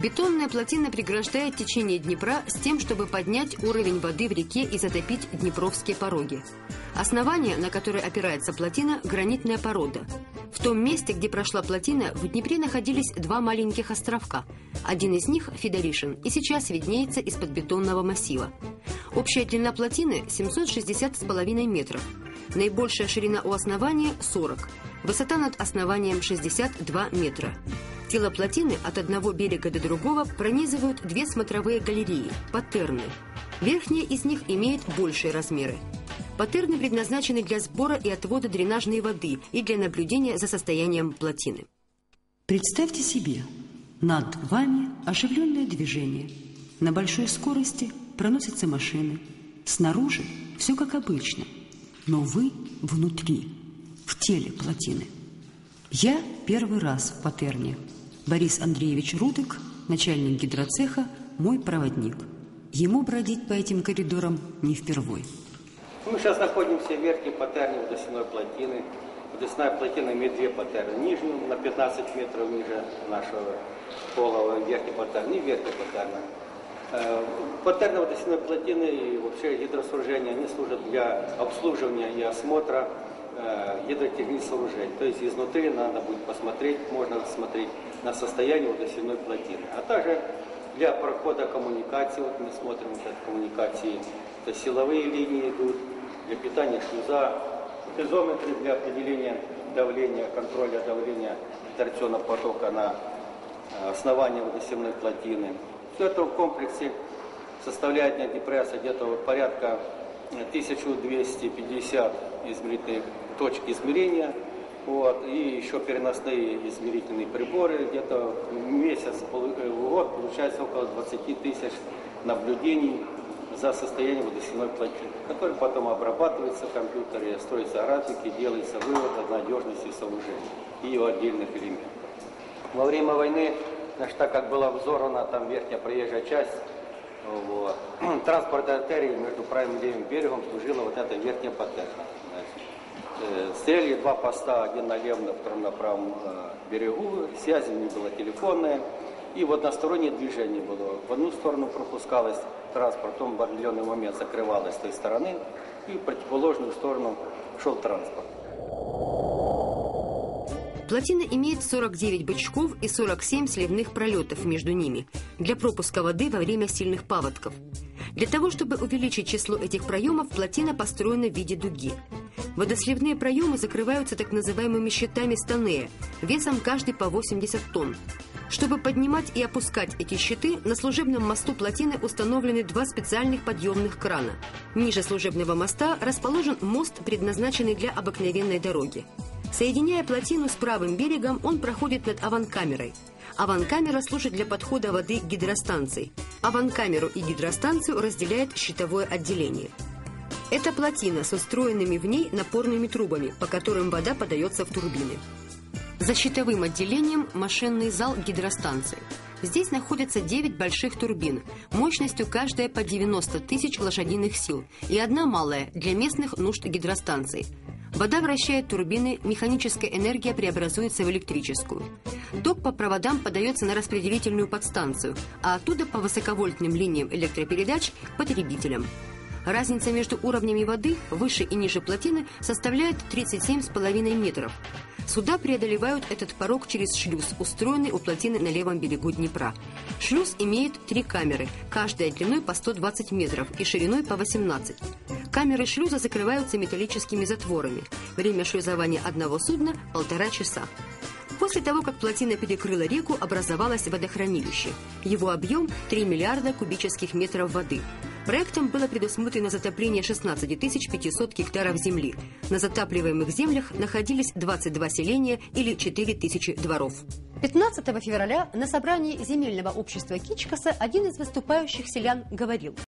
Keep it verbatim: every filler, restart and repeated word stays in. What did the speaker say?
Бетонная плотина преграждает течение Днепра с тем, чтобы поднять уровень воды в реке и затопить днепровские пороги. Основание, на которое опирается плотина, гранитная порода. В том месте, где прошла плотина, в Днепре находились два маленьких островка. Один из них, Федоришин, и сейчас виднеется из-под бетонного массива. Общая длина плотины – семьсот шестьдесят с половиной метров. Наибольшая ширина у основания – сорок. Высота над основанием – шестьдесят два метра. Тело плотины от одного берега до другого пронизывают две смотровые галереи – паттерны. Верхняя из них имеет большие размеры. Паттерны предназначены для сбора и отвода дренажной воды и для наблюдения за состоянием плотины. Представьте себе, над вами оживленное движение. На большой скорости проносятся машины. Снаружи все как обычно, но вы внутри, в теле плотины. Я первый раз в паттерне. Борис Андреевич Рудык, начальник гидроцеха, мой проводник. Ему бродить по этим коридорам не впервой. Мы сейчас находимся в верхней паттерне водосяной плотины. Водосяная плотина имеет две паттерны. Нижнюю на пятнадцать метров ниже нашего полого, верхней паттерны и верхней паттерна. Паттерны водосяной плотины и вообще гидросооружения, они служат для обслуживания и осмотра гидротехнических сооружений. То есть изнутри надо будет посмотреть, можно смотреть на состояние водосяной плотины. А также для прохода коммуникации, вот мы смотрим сейчас коммуникации, это силовые линии идут, для питания шлюза, пезометры для определения давления, контроля давления торсионного потока на основании водосяной плотины. Все это в комплексе составляет на депресса где-то порядка тысяча двести пятьдесят измерительных точек измерения. Вот, и еще переносные измерительные приборы. Где-то в месяц, в год получается около двадцати тысяч наблюдений за состоянием водосяной плотины, которые потом обрабатываются в компьютере, строятся графики, делается вывод о надежности сооружения и его отдельных элементов. Во время войны, значит, так как была взорвана там верхняя проезжая часть, вот, транспортной артерии между правым и левым берегом служила вот эта верхняя паттерна. Стояли два поста, один на левом, второй на правом берегу, связи не было телефонная, и в одностороннее движение было. В одну сторону пропускалось транспорт, потом в определенный момент закрывалось с той стороны, и в противоположную сторону шел транспорт. Плотина имеет сорок девять бычков и сорок семь сливных пролетов между ними для пропуска воды во время сильных паводков. Для того, чтобы увеличить число этих проемов, плотина построена в виде дуги. Водосливные проемы закрываются так называемыми щитами Станея, весом каждый по восемьдесят тонн. Чтобы поднимать и опускать эти щиты, на служебном мосту плотины установлены два специальных подъемных крана. Ниже служебного моста расположен мост, предназначенный для обыкновенной дороги. Соединяя плотину с правым берегом, он проходит над аванкамерой. Аванкамера служит для подхода воды к гидростанции. Аванкамеру и гидростанцию разделяет щитовое отделение. Это плотина с устроенными в ней напорными трубами, по которым вода подается в турбины. За щитовым отделением машинный зал гидростанции. Здесь находятся девять больших турбин, мощностью каждая по девяносто тысяч лошадиных сил, и одна малая для местных нужд гидростанции. Вода вращает турбины, механическая энергия преобразуется в электрическую. Ток по проводам подается на распределительную подстанцию, а оттуда по высоковольтным линиям электропередач к потребителям. Разница между уровнями воды выше и ниже плотины составляет тридцать семь с половиной метров. Суда преодолевают этот порог через шлюз, устроенный у плотины на левом берегу Днепра. Шлюз имеет три камеры, каждая длиной по сто двадцать метров и шириной по восемнадцать. Камеры шлюза закрываются металлическими затворами. Время шлюзования одного судна – полтора часа. После того, как плотина перекрыла реку, образовалось водохранилище. Его объем – три миллиарда кубических метров воды. Проектом было предусмотрено затопление шестнадцати тысяч пятисот гектаров земли. На затапливаемых землях находились двадцать два селения или четыре тысячи дворов. пятнадцатого февраля на собрании земельного общества Кичкаса один из выступающих селян говорил: